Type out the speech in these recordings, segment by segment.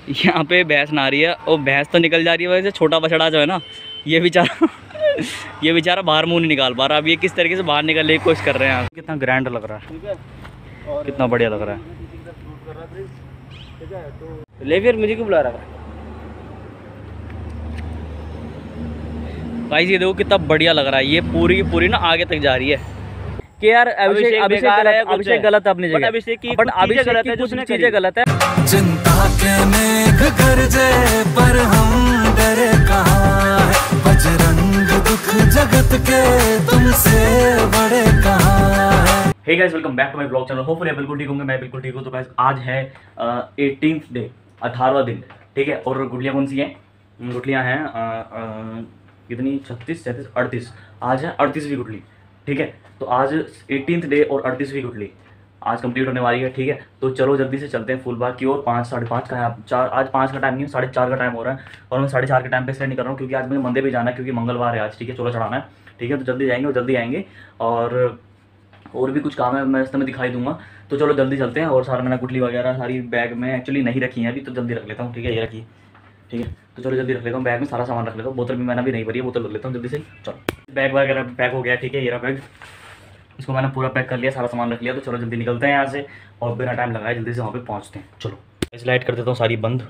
यहाँ पे भैंस नहा रही है और भैंस तो निकल जा रही है, वैसे छोटा बछड़ा जो है ना ये बेचारा ये बेचारा बाहर मुंह नहीं निकाल पा रहा। अब ये किस तरीके से बाहर निकलने की कोशिश कर रहे हैं। कितना ग्रैंड लग रहा है, कितना बढ़िया लग रहा है। ले फिर मुझे क्यों बुला रहा है गाइस? ये देखो कितना बढ़िया लग रहा है। ये पूरी की पूरी ना आगे तक जा रही है कि यार अभिषेक गलत है अपनी जगह, अभिषेक की कुछ चीजें गलत है। चिंता के मेघ गरजे पर हम डरे कहाँ है, बजरंग दुख जगत के तुमसे बड़े कहाँ है। Hey guys, welcome back to my blog channel. Hopefully बिल्कुल ठीक होंगे, मैं बिल्कुल ठीक हूँ। तो गाइस आज है 18th डे, 18वां दिन, ठीक है। और गुटलियाँ कौन सी हैं? गुटलियाँ हैं कितनी? 36, 37, 38। आज है 38वीं गुटली, ठीक है। तो आज 18th डे और 38वीं गुटली आज कंप्लीट होने वाली है, ठीक है। तो चलो जल्दी से चलते हैं फुल बाग की ओर। 5, 5:30 का है, आप 4, आज 5 का टाइम नहीं है, 4:30 का टाइम हो रहा है। और मैं 4:30 के टाइम पे इसलिए नहीं कर रहा हूँ क्योंकि आज मुझे मंदिर भी जाना है, क्योंकि मंगलवार है आज, ठीक है। चलो चढ़ाना है, ठीक है। तो जल्दी जाएंगे और जल्दी आएंगे। और भी कुछ काम है, मैं इस समय दिखाई दूंगा। तो चलो जल्दी चलते हैं। और सारा मैंने गुटली वगैरह सारी बैग में एक्चुअली नहीं रखी है अभी, तो जल्दी रख लेता हूँ, ठीक है। ये रखी, ठीक है। तो चलो जल्दी रख लेता हूँ, बैग में सारा सामान रख लेता हूँ। बोतल भी मैंने अभी नहीं भरी है, बोतल रख लेता हूँ जल्दी से। चलो बैग वगैरह पैक हो गया, ठीक है। ये रहा बैग, इसको मैंने पूरा पैक कर लिया, सारा सामान रख लिया। तो चलो जल्दी निकलते हैं यहाँ से और बिना टाइम लगाए जल्दी से वहाँ पे पहुँचते हैं। चलो इस लाइट कर देता हूँ सारी बंद,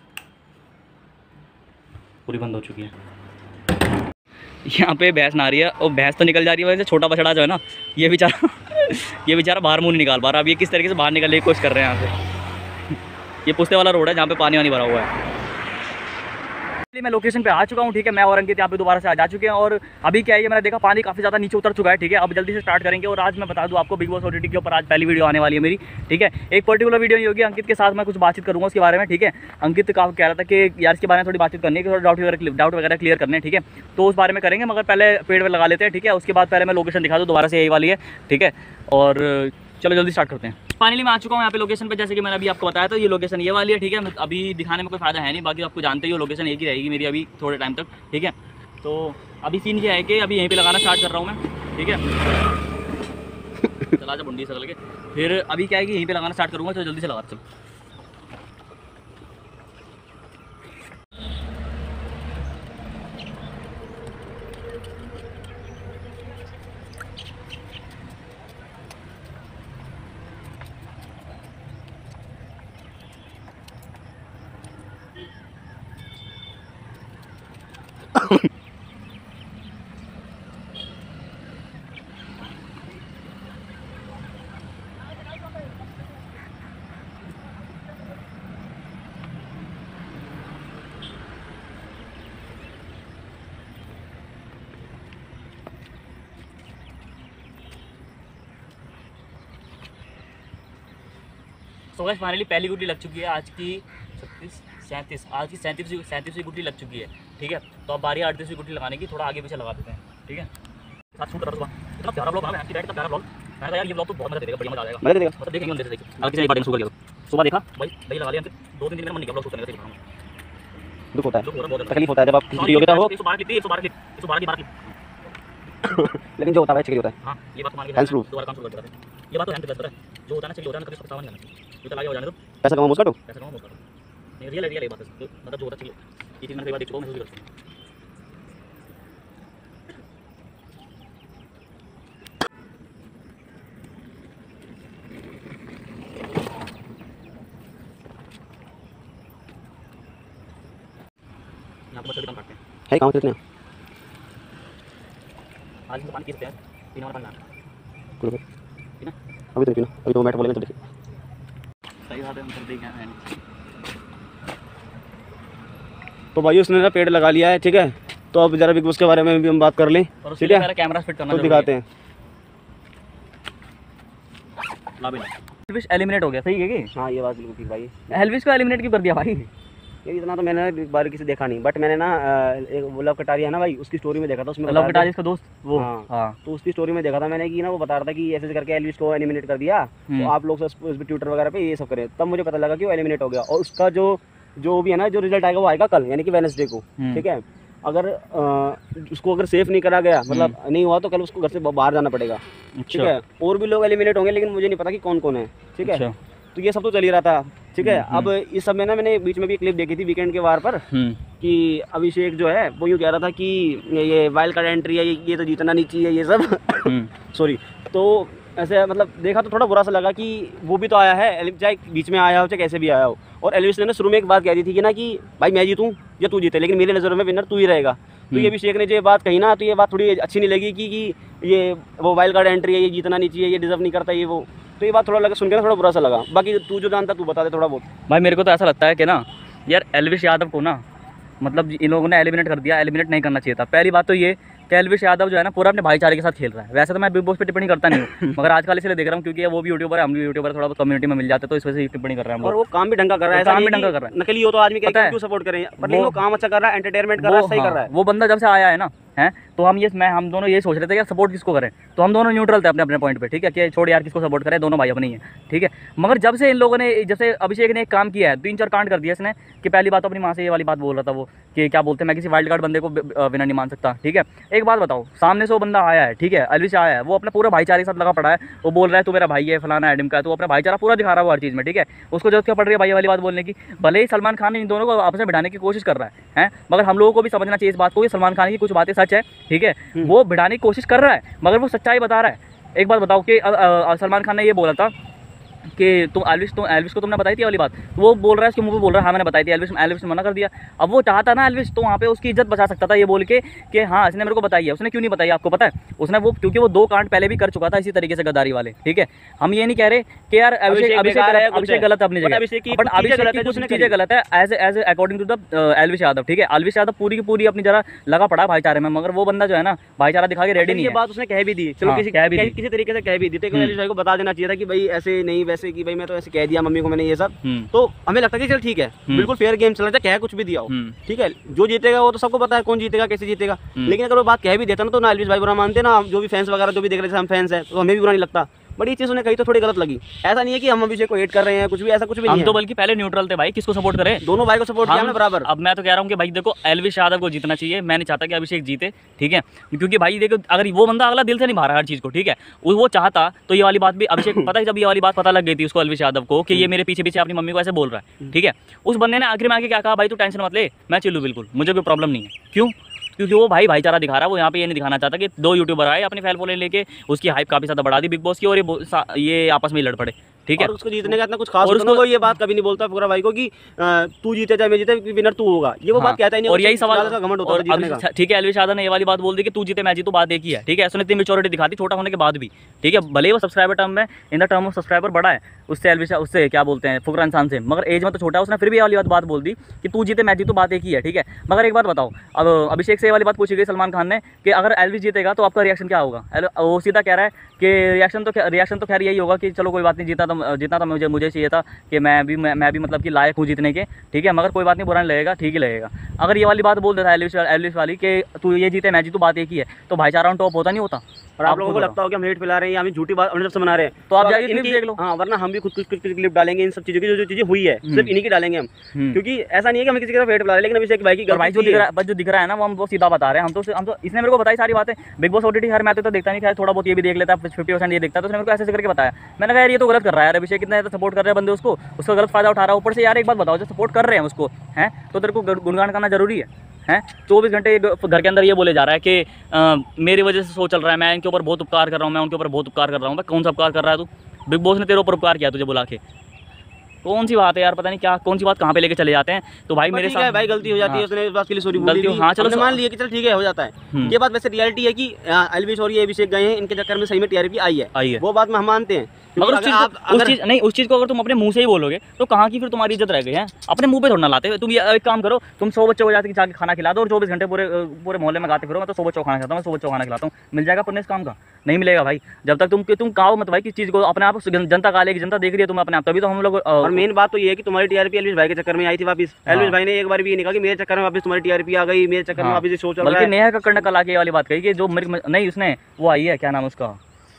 पूरी बंद हो चुकी है। यहाँ पे भैंस नहा रही है और भैंस तो निकल जा रही है, वैसे छोटा बछड़ा जो है ना ये बेचारा बाहर मुँह नहीं निकाल पा रहा। अब ये किस तरीके से बाहर निकलने की कोशिश कर रहे हैं यहाँ से। ये पुस्ते वाला रोड है जहाँ पे पानी वानी भरा हुआ है। मैं लोकेशन पे आ चुका हूँ, ठीक है। मैं और अंकित यहाँ पे दोबारा से आ जा चुके हैं। और अभी क्या है, ये मैंने देखा पानी काफ़ी ज़्यादा नीचे उतर चुका है, ठीक है। अब जल्दी से स्टार्ट करेंगे। और आज मैं बता दूँ आपको, बिग बॉस OTT के ऊपर आज पहली वीडियो आने वाली है मेरी, ठीक है। एक पर्टिकुलर वीडियो नहीं होगी, अंकित के साथ मैं कुछ बातचीत करूँगा उसके बारे में, ठीक है। अंकित कह रहा था कि यार इसके बारे में थोड़ी बातचीत करनी है, थोड़ा डाउट वगैरह क्लियर करने, ठीक है। तो उस बारे में करेंगे, मगर पहले पेड़ पर लगा लेते हैं, ठीक है। उसके बाद पहले मैं लोकेशन दिखा दूँ दोबारा से, यही वाली है, ठीक है। और चलो जल्दी स्टार्ट करते हैं। फाइनली मैं आ चुका हूँ यहाँ पे लोकेशन पे, जैसे कि मैंने अभी आपको बताया था। ये लोकेशन ये वाली है, ठीक है। अभी दिखाने में कोई फायदा है नहीं, बाकी आपको जानते ही हो लोकेशन एक ही रहेगी मेरी अभी थोड़े टाइम तक, ठीक है। तो अभी सीन ये है कि अभी यहीं पे लगाना स्टार्ट कर रहा हूँ मैं, ठीक है। चला जा बुंडी से के, फिर अभी क्या है कि यहीं पे लगाना स्टार्ट करूँगा। तो जल्दी से लगा चलो। तो गाइस फाइनली पहली गुटली लग चुकी है आज की 36, 37, आज की 37वीं गुटली लग चुकी है, ठीक है। तो अब बारी 38वीं गुटली लगाने की, थोड़ा आगे पीछे लगा देते हैं, ठीक है। साथ शूट कर रहा हूँ, इतना प्यारा ब्लॉग है, इतना प्यारा ब्लॉग। मैं कहा यार ये ब्लॉग तो बहुत मजा देगा, बढ़िया मजा आ जाएगा, मजा देगा। मतलब देखेंगे हम, देखिए अगर किसी ने एक बार शुरू कर दिया, सुबह देखा भाई लगा लिया, 2-3 दिन में मन नहीं किया ब्लॉग करने का। दुख होता है, तकलीफ होता है जब आप किसी योग्यता हो। 112 की लेकिन जो होता है चाहिए होता है। हाँ ये बात मान के दोबारा काम शुरू कर देता है। ये बात तो हैंड पे है, जो होता है ना चाहिए होता है ना, कभी पछतावा नहीं करना चाहिए। ये तो आगे हो जाने दो, पैसा कमाओ मुस्का दो, पैसा कमाओ मुस्का दो। नहीं रियल बात है, मतलब जो होता चाहिए। ये चीज़ मैंने कई बार देख चुका हूँ, मैं करता हूँ। यहाँ पर मछली कम काटते हैं, काम कितने आज तो पानी पी सकते हैं, पीने वाला पानी लाना पीना, अभी तो पीना, अभी तो बैठ बोलेंगे तो देखिए सही बात है। हम कर देंगे हैं। तो भाई उसने ना पेड़ लगा लिया है, ठीक है। तो अब जरा बिग बॉस के बारे में भी हम बात कर लें, ठीक है। मेरा कैमरा फिट करना तो दिखाते हैं। हेल्विश एलिमिनेट हो गया, सही है कि? हाँ ये बात बिल्कुल ठीक भाई। हेल्विश को एलिमिनेट क्यों कर दिया भाई? ये इतना तो मैंने एक बार किसी देखा नहीं, बट मैंने ना एक लव कटारिया है ना भाई, उसकी स्टोरी में देखा था। उसमें लव कटारिया इसका दोस्त वो, हाँ। तो उसकी स्टोरी में देखा था मैंने कि ना वो बता रहा था कि ऐसे करके एल्विस को एलिमिनेट कर दिया, तो आप लोग उस पे ट्विटर वगैरह पे ये सब करें। तब मुझे पता लगा कि वो एलिमिनेट हो गया। और उसका जो भी है ना, जो रिजल्ट आएगा वो आएगा कल, यानी कि वेडनेसडे को, ठीक है। अगर उसको अगर सेफ नहीं करा गया, मतलब नहीं हुआ, तो कल उसको घर से बाहर जाना पड़ेगा, ठीक है। और भी लोग एलिमिनेट होंगे, लेकिन मुझे नहीं पता कि कौन कौन है, ठीक है। तो ये सब तो चल ही रहा था। ठीक है। अब इस सब में ना मैंने बीच में भी क्लिप देखी थी वीकेंड के वार पर कि अभिषेक जो है वो यूँ कह रहा था कि ये वाइल्ड कार्ड एंट्री है, ये तो जीतना नहीं चाहिए ये सब सॉरी। तो ऐसे मतलब देखा तो थोड़ा बुरा सा लगा कि वो भी तो आया है, चाहे बीच में आया हो चाहे कैसे भी आया हो। और एल्विस ने शुरू में एक बात कह दी थी कि ना कि भाई मैं जीतूँ या तू जीते, लेकिन मेरे नज़र में विनर तू ही रहेगा। तो ये अभिषेक ने जो बात कही ना, तो ये बात थोड़ी अच्छी नहीं लगी कि ये वो वाइल्ड कार्ड एंट्री है, ये जीतना नहीं चाहिए, ये डिजर्व नहीं करता ये वो। तो ये बात थोड़ा लगा, सुन के ना थोड़ा बुरा सा लगा। बाकी तू जो जानता तू बता दे थोड़ा बहुत। भाई मेरे को तो ऐसा लगता है कि ना यार एल्विस यादव को ना मतलब इन लोगों ने एलिमिनेट कर दिया, एलिमिनेट नहीं करना चाहिए था। पहली बात तो ये कि एल्विस यादव जो है ना पूरा अपने भाईचारे के साथ खेल रहा है। वैसे तो मैं बिग बॉस पे टिप्पणी करता नहीं हूँ मगर आजकल इसलिए देख रहा हूँ क्योंकि वो भी यूट्यूबर है, हम भी यूट्यूबर, थोड़ा बहुत कम्युनिटी में मिल जाते हैं तो इस वजह से टिप्पणी कर रहे हैं। और वो काम भी ढंगा कर रहा है, काम भी ढंगा कर रहा है। नकली हो तो आदमी क्यों सपोर्ट करें, पर लेकिन वो काम अच्छा कर रहा है, एंटरटेनमेंट कर रहा है, सही कर रहा है। वो बंदा जब से आया है ना हैं तो हम दोनों ये सोच रहे थे कि सपोर्ट किसको करें, तो हम दोनों न्यूट्रल थे अपने अपने पॉइंट पे, ठीक है कि छोड़ यार किसको सपोर्ट करें, दोनों भाई अपने ही हैं, ठीक है। मगर जब से इन लोगों ने, जैसे अभिषेक ने एक काम किया है, 3-4 कांड कर दिया इसने कि पहली बात तो अपनी माँ से ये वाली बात बोल रहा था वो कि क्या बोलते हैं मैं किसी वाइल्ड कार्ड बंदे को विनर नहीं मान सकता, ठीक है। एक बात बताओ, सामने से वो बंदा आया है, ठीक है, एल्विस आया है, वो अपना पूरा भाईचारे के साथ लगा पड़ा है, वो बोल रहा है तू मेरा भाई है, फलाना एडम का, तो अपना भाईचारा पूरा दिखा रहा है हर चीज़ में, ठीक है। उसको जरूरत क्या पड़ रही है भाई वाली बात बोलने की। भले ही सलमान खान इन दोनों को आपस में भिड़ाने की कोशिश कर रहा है, मगर हम लोगों को भी समझना चाहिए इस बात को कि सलमान खान की कुछ बातें सच है, ठीक है, वो भिड़ाने की कोशिश कर रहा है मगर वो सच्चाई बता रहा है। एक बात बताओ कि सलमान खान ने ये बोला था कि एल्विस को तुमने बताई थी वाली बात, तो वो बोल रहा है, उसके मुंह पे बोल रहा है हाँ मैंने बताई थी, एल्विस ने मना कर दिया। अब वो चाहता ना एल्विस तो वहाँ पे उसकी इज्जत बचा सकता था ये बोल के कि हाँ इसने मेरे को बताई है। उसने क्यों नहीं बताई आपको पता है? उसने वो क्योंकि वो 2 कांड पहले भी कर चुका था इसी तरीके से गद्दारी वाले, ठीक है। हम ये नहीं कह रहे कि यार अभिषेक गलत है अपनी जगह, अभिषेक की कुछ चीज़ें गलत है as according to the Elvish Yadav, ठीक है। एल्विस यादव पूरी की पूरी अपनी जगह लगा पड़ा भाईचारे में, मगर वो बंदा जो है ना भाईचारा दिखा के रेडी नहीं है। ये बात उसने कह भी दी, चलो किसी तरीके से कह भी दी, तो एल्विस भाई को बता देना चाहिए था कि भाई ऐसे नहीं वैसे कि भाई मैं तो ऐसे कह दिया मम्मी को मैंने ये सब। तो हमें लगता है कि चल ठीक है, बिल्कुल फेयर गेम चल रहा है, कह कुछ भी दिया हो, ठीक है, जो जीतेगा वो तो सबको पता है कौन जीतेगा कैसे जीतेगा। लेकिन अगर वो बात कह भी देता ना तो ना एल्विस भाई बुरा मानते ना, जो भी फैंस वगैरह जो भी देख रहे थे हम फैंस हैं तो हमें भी बुरा नहीं लगता। बड़ी ये चीज़ उन्हें कही तो थोड़ी गलत लगी। ऐसा नहीं है कि हम अभिषेक को हेट कर रहे हैं, कुछ भी ऐसा कुछ भी नहीं है। हम तो बल्कि पहले न्यूट्रल थे भाई, किसको सपोर्ट करें, दोनों भाई को सपोर्ट किया हमने बराबर। अब मैं तो कह रहा हूँ कि भाई देखो एल्विस यादव को जीतना चाहिए, मैं नहीं चाहता कि अभिषेक जीते, ठीक है, क्योंकि भाई देखो अगर वो बंदा अगला दिल से निभा रहा है हर चीज़ को, ठीक है, वो चाहता तो ये वाली बात भी अभिषेक पता है, जब ये वाली बात पता लग गई थी उसको एल्विस यादव को कि ये मेरे पीछे पीछे अपनी मम्मी को ऐसे बोल रहा है, ठीक है, उस बंदे ने आखिर में आके क्या कहा, भाई तू टेंशन मत ले, मैं चिल्लू बिल्कुल, मुझे कोई प्रॉब्लम नहीं है। क्यों? क्योंकि वो भाईचारा दिखा रहा है। वो यहाँ पे ये नहीं दिखाना चाहता कि 2 यूट्यूबर आए अपनी फैन फॉलोइंग लेके उसकी हाइप काफ़ी ज़्यादा बढ़ा दी बिग बॉस की और ये आपस में लड़ पड़े, ठीक है। और उसको जीतने का इतना कुछ खास होता है, वो ये बात कभी नहीं बोलता पूरा भाई को कि तू जीते चाहे मैं जीते विनर तू होगा, ये वो बात कहता ही नहीं। और यही सवाल घमंड होता है जीतने का, ठीक है। एल्विस यादव ने ये वाली बात बोल दी कि तू जीते मैं जीतू, बात एक ही है, ठीक है। उसने इतनी मैच्योरिटी दिखा दी छोटा होने के बाद भी, ठीक है, भले ही वो सब्सक्राइबर टर्म में in the term of subscriber बड़ा है उससे, एल्विस उससे क्या बोलते हैं फुकरा इंसान से, मगर एज में तो छोटा है। उसने फिर भी ये वाली बात बोल दी कि तू जीते मैं जीतू, बात एक ही है, ठीक है। मगर एक बात बताओ, अब अभिषेक से ये वाली बात पूछी गई सलमान खान ने कि अगर एल्विस जीतेगा तो आपका रिएक्शन क्या होगा। वो सीधा कह रहा है कि रिएक्शन तो खैर यही होगा कि चलो कोई बात नहीं, जीतना तो मुझे चाहिए था कि मैं भी मतलब कि लायक हूँ जीतने के, ठीक है, मगर कोई बात नहीं, बुरा नहीं लगेगा, ठीक ही लगेगा। अगर ये वाली बात बोल देता है एल्विस वाली कि तू ये जीते मैं जीतू, बात एक ही है, तो भाईचारा ऑन टॉप होता नहीं होता। और आप लोगों को लगता हो कि हम हेट फैला रहे हैं या हम झूठी बात अपनी तरफ से बना रहे हैं, तो आप जाके क्लिप देख लो। हाँ, वरना हम भी कुछ क्लिप डालेंगे इन सब चीज़ों की, जो चीज़ें हुई है सिर्फ इन्हीं की डालेंगे हम, क्योंकि ऐसा नहीं है कि हम किसी की तरफ हेट फैला रहे हैं। लेकिन अभिषेक भाई की भाई जो दिख रहा है ना वो हम सीधा बता रहे हैं। हम तो इसने मेरे को बताई सारी बातें। बिग बॉस OTT हर मैच तो देखता नहीं, खैर थोड़ा बहुत ये भी देख लेता है, 50% ये देखता है, तो उसने मेरे को ऐसे करके बताया। मैंने कहा यार ये तो गलत कर रहा है यार, अभिषेक कितना सपोर्ट कर रहे हैं बंदे उसको, उसका गलत फायदा उठा रहा है। ऊपर से यार एक बात बताओ, जो सपोर्ट कर रहे हैं उसको हैं तो तेरे को गुणगान करना जरूरी है 24 घंटे घर के अंदर ये बोले जा रहा है कि मेरी वजह से शो चल रहा है, मैं इनके ऊपर बहुत उपकार कर रहा हूँ, मैं उनके ऊपर बहुत उपकार कर रहा हूँ। कौन सा उपकार कर रहा है तू? बिग बॉस ने तेरे ऊपर उपकार किया तुझे बुला के, कौन सी बात है यार, पता नहीं क्या कौन सी बात कहाँ पे लेके चले जाते हैं। तो भाई मेरे साथ भाई गलती हो जाती है, उसने इस बात के लिए सॉरी बोल दी। हाँ चलो मान लिया कि चल ठीक है हो जाता है। ये बात वैसे रियलिटी है कि एल्विस और ये अभिषेक गए हैं, इनके चक्कर में सही में TRP आई है, वो बात में हम मानते हैं। मगर उस चीज़ को अगर तुम अपने मुंह से ही बोलोगे तो कहाँ की फिर तुम्हारी इज्जत रह गई है? अपने मुंह पे थोड़ा ना लाते। तुम ये एक काम करो, तुम 100 बच्चों को जाके खाना खिला दो और 24 घंटे पूरे मोहल्ले में गाते फिरो मैं तो 100 बच्चों को खाना खिलाता हूँ, मैं 100 बच्चों को खाना खिलाता हूँ। मिल जाएगा पुण्य इस काम का? नहीं मिलेगा भाई। जब तक तुम कहो मत भाई किस चीज़ को अपने आप, जनता कालेगी, जनता देख रही है तुम्हें अपने आप, तभी तो हम लोग। और मेन बात तो ये है कि तुम्हारी TRP एल्विस भाई के चक्कर में आई थी वापस। एल्विस भाई ने एक बार भी ये नहीं कहा कि मेरे चक्कर में वापस तुम्हारी TRP आ गई, मेरे चक्कर में वापस शो चल रहा है। बल्कि नेहा कक्कड़ ने कल आके वाली बात कही कि जो नहीं उसने वो आई है क्या नाम उसका,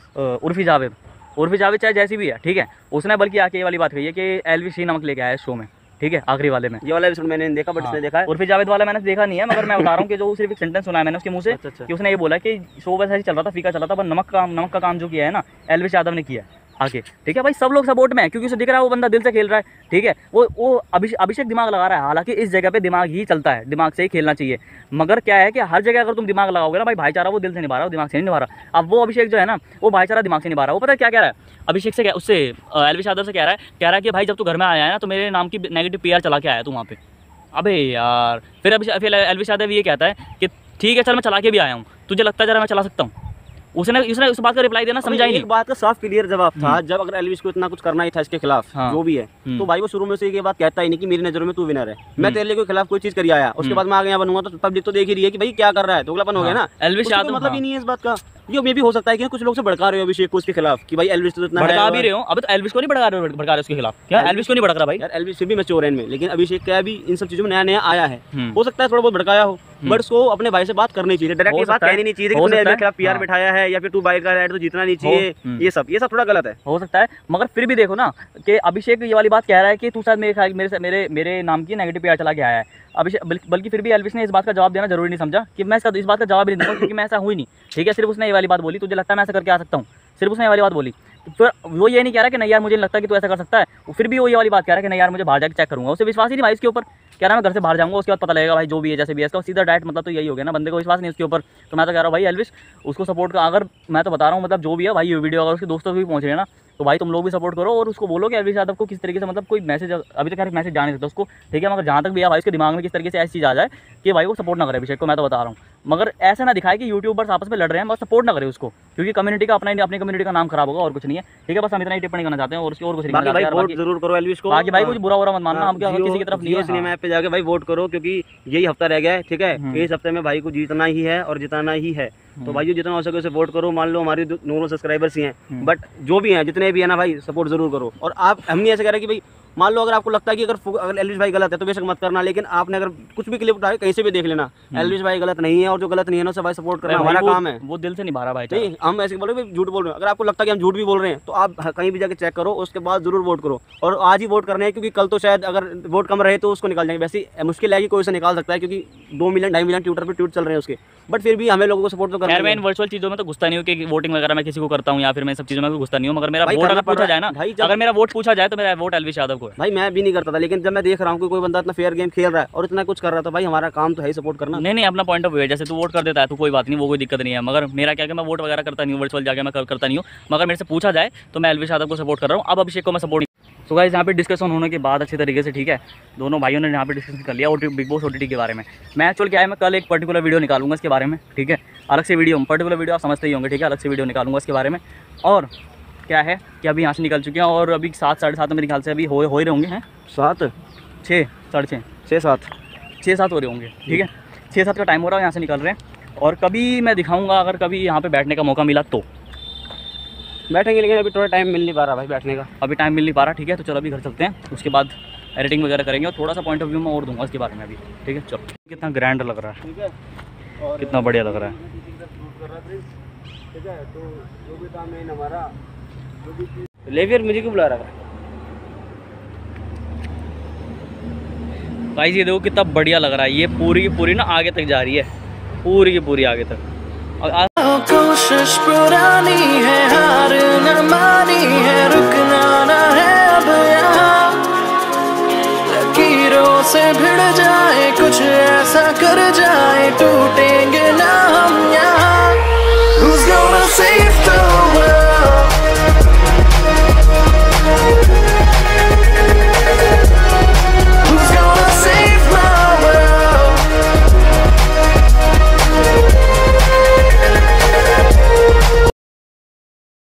उर्फी जावेद चाहे जैसी भी है, ठीक है, उसने बल्कि आके ये वाली बात कही है कि एल्विस ही नमक लेके आया शो में, ठीक है, आखिरी वाले में। ये वाला एपिसोड मैंने देखा, बट इसने देखा है। उर्फी जावेद वाला मैंने देखा नहीं है, मगर मैं बता रहा हूँ कि जो सिर्फ एक सेंटेंस सुना है मैंने उसके मुंह से कि उसने ये बोला कि शो वैसे ही चल रहा था, फीका चल रहा था, पर नमक का काम जो किया है ना एल्विस यादव ने किया है। आके, ठीक है भाई, सब लोग सपोर्ट में है क्योंकि उसे दिख रहा है वो बंदा दिल से खेल रहा है, ठीक है। वो अभिषेक दिमाग लगा रहा है, हालांकि इस जगह पे दिमाग ही चलता है, दिमाग से ही खेलना चाहिए, मगर क्या है कि हर जगह अगर तुम दिमाग लगाओगे ना भाई, भाईचारा वो दिल से निभा रहा है, वो दिमाग से नहीं निभा रहा। अब वो अभिषेक जो है ना, वो भाईचारा दिमाग से निभा रहा है। वो पता है क्या कह रहा है अभिषेक से, उससे एल्विश यादव से कह रहा है कि भाई जब तू घर में आया है ना तो मेरे नाम की नेगेटिव PR चला के आया तू वहाँ पे। अबे यार, फिर एल्विश यादव ये कहता है कि ठीक है चल मैं चला के भी आया हूँ, तुझे लगता है जरा मैं चला सकता हूँ? उसने उस बात का रिप्लाई देना समझा ही नहीं। एक बात का साफ क्लियर जवाब था, जब अगर एल्विश को इतना कुछ करना ही था इसके खिलाफ, हाँ। जो भी है, तो भाई वो शुरू में से ये बात कहता ही नहीं कि मेरी नजरों में तू विनर है, मैं तेरे लिए कोई खिलाफ कोई चीज कर आया, उसके बाद मैं आगे यहाँ बनूंगा तो पब्लिक तो देख ही रही है कि भाई क्या कर रहा है, दोगलापन हो गया ना। एल्विश यादव मतलब ही नहीं है इस बात का। ये मे भी हो सकता है कि कुछ लोग से भड़का रहे हो अभिषेक को उसके खिलाफ कि भाई एल्विश तो इतना भड़का भी रहे हो। अब तो एल्विश को नहीं भड़का रहे उसके खिलाफ, क्या एल्विश को नहीं भड़क रहा भाई? यार एल्विश भी मैच्योर है इनमें, लेकिन अभिषेक क्या भी इन सब चीजों में नया नया आया है, हो सकता है थोड़ा बहुत भड़काया हो, बट उसको अपने भाई से बात करनी चाहिए, डायरेक्ट बात कहनी नहीं चाहिए कि तूने एल्विश के खिलाफ PR बिठाया है या फिर तू बाइक का राइड तो जीतना नहीं चाहिए, ये सब थोड़ा गलत है। हो सकता है, मगर फिर भी देखो ना कि अभिषेक ये वाली बात कह रहा है कि तू शायद मेरे नाम की नेगेटिव PR चला के आया है अभिषेक, बल्कि फिर भी एल्विश ने इस बात का जवाब देना जरूरी नहीं समझा कि मैं इस बात का जवाब नहीं दूंगा क्योंकि मैं ऐसा हुई नहीं, ठीक है। सिर्फ उसने ये वाली बात बोली, तुझे लगता है मैं ऐसा करके आ सकता हूँ, सिर्फ उसने ये वाली बात बोली। तो वो ये नहीं कह रहा कि नहीं यार मुझे नहीं लगता कि तू ऐसा कर सकता है, फिर भी वो ये वाली बात कह रहा है कि नहीं यार मुझे बाहर जाकर चेक करूंगा। उसे विश्वास ही नहीं भाई इसके ऊपर, कह रहा मैं घर से बाहर जाऊंगा उसके बाद पता लगेगा भाई जो भी है जैसे भी है। इसका सीधा डायरेक्ट मतलब तो यही हो गया ना, बंदे को विश्वास नहीं उसके ऊपर। तो मैं तो कह रहा हूँ भाई एल्विश उसको सपोर्ट का, अगर मैं तो बता रहा हूँ मतलब जो भी है भाई, ये वीडियो अगर उसके दोस्तों भी पहुँच रहे हैं ना तो भाई तुम लोग भी सपोर्ट करो और उसको बोलो कि एल्विश यादव को किस तरीके से, मतलब कोई मैसेज अभी तक मैसेज जा नहीं सकता उसको, ठीक है, मगर जहाँ तक भी है भाई उसके दिमाग में किस तरीके से ऐसी चीज़ आ जाए कि भाई वो सपोर्ट ना करे अभिषेक को। मैं तो बता रहा हूँ, मगर ऐसा ना दिखाए कि यूट्यूबर्स आपस में लड़ रहे हैं, बस सपोर्ट ना करे उसको, क्योंकि कम्युनिटी का अपनी कम्युनिटी का नाम खराब होगा और कुछ नहीं है, ठीक है। बस हम इतना ही टिप्पणी करना चाहते हैं और उसकी और कुछ नहीं। भाई वोट जरूर करो एल्विश को, बाकी भाई कुछ बुरा मत मानना, हम क्या किसी की तरफ नहीं है। सिनेमा ऐप पे जाके भाई वोट करो क्योंकि यही हफ्ता रह गया है, ठीक है। इस हफ्ते में भाई को जीतना ही है और जिताना ही है, तो भाई जितना हो सके उसे वोट करो। मान लो हमारी नॉर्मल सब्सक्राइबर्स ही हैं, बट जो भी हैं जितने भी है ना भाई सपोर्ट जरूर करो। और आप हम नहीं ऐसे कह रहे कि भाई मान लो अगर आपको लगता है कि अगर एल्विश भाई गलत है तो बेशक मत करना, लेकिन आपने अगर कुछ भी क्लिप उठाए कहीं से भी देख लेना, एल्विश भाई गलत नहीं है और जो गलत नहीं है ना उसे भाई सपोर्ट करना हमारा काम है। वो दिल से निभा रहा भाई, नहीं हम ऐसे बोल रहे हैं झूठ बोल रहे हैं। अगर आपको लगता है कि हम झूठ भी बोल रहे हैं तो आप कहीं भी जाके चेक करो, उसके बाद जरूर वोट करो। और आज ही वोट करने हैं क्योंकि कल तो शायद अगर वोट कम रहे तो उसको निकाल जाएंगे। वैसे मुश्किल है कि कोई उसे निकाल सकता है क्योंकि 2 मिलियन 2.5 मिलियन ट्विटर पर ट्वीट चल रहे हैं उसके, बट फिर भी हमें लोगों को सपोर्ट तो करना है। मैं इन वर्चुअल चीज़ों में तो घुसता नहीं हूँ कि वोटिंग वगैरह मैं किसी को करता हूँ या फिर मैं सब चीज़ों में घुसता नहीं हूँ, मगर मेरा वोट अगर पूछा जाए ना, अगर मेरा वोट पूछा जाए तो मेरा वोट एल्विश यादव को है। भाई मैं भी नहीं करता था, लेकिन जब मैं देख रहा हूँ कि कोई बंदा इतना फेयर गेम खेल रहा है और इतना कुछ कर रहा है तो भाई हमारा काम तो है ही सपोर्ट करना। नहीं अपना पॉइंट ऑफ व्यू है, जैसे तू वोट कर देता है तो कोई बात नहीं, वो कोई दिक्कत नहीं है, मगर मेरा क्या कि मैं वोट वगैरह करता नहीं हूँ, वर्चुअल जाके मैं करता नहीं हूँ, मगर मेरे से पूछा जाए तो मैं एल्विश यादव को सपोर्ट कर रहा हूँ। अब अभिषेक को मैं सपोर्ट। तो गाइस यहाँ पे डिस्कशन होने के बाद अच्छे तरीके से, ठीक है, दोनों भाइयों ने यहाँ पे डिस्कशन कर लिया बिग बॉस OTT के बारे में। मैं एक्चुअल क्या है, मैं कल एक पर्टिकुलर वीडियो निकालूंगा इसके बारे में, ठीक है, अलग से वीडियो, पर्टिकुलर वीडियो आप समझते ही होंगे, ठीक है, अलग से वीडियो निकालूंगा इसके बारे में। और क्या है कि अभी यहाँ से निकल चुके हैं और अभी 7 साढ़े 7 मेरे ख्याल से अभी हो ही रहे होंगे, हैं 7 6 साढ़े 6 6 7 हो रहे होंगे, ठीक है, 6-7 का टाइम हो रहा है, यहाँ से निकल रहे हैं। और कभी मैं दिखाऊंगा अगर कभी यहाँ पे बैठने का मौका मिला तो बैठेंगे, लेकिन अभी थोड़ा टाइम मिल नहीं पा रहा भाई बैठने का, अभी टाइम मिल नहीं पा रहा, ठीक है। तो चलो अभी घर चलते हैं, उसके बाद एडिटिंग वगैरह करेंगे और थोड़ा सा पॉइंट ऑफ व्यू मैं और दूंगा इसके बारे में अभी, ठीक है। चलो कितना ग्रैंड लग रहा है, ठीक है, और कितना बढ़िया लग रहा है, ठीक है। तो जो भी काम है हमारा जो भी ले, फिर मुझे क्यों बुला रहा है भाई? ये देखो कितना बढ़िया लग रहा है, ये पूरी की पूरी ना आगे तक जा रही है, पूरी की पूरी आगे तक। कोशिश पुरानी है, हार न मानी है, रुकना ना है अब यहाँ, लकीरों से भिड़ जाए कुछ ऐसा कर जाए, टूट